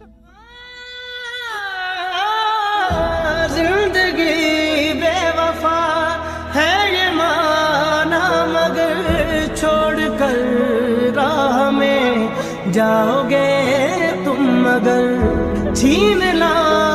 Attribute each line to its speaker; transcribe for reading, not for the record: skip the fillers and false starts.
Speaker 1: जिंदगी बेवफा है ये माना, मगर छोड़ कर राह में जाओगे तुम, मगर छीन ला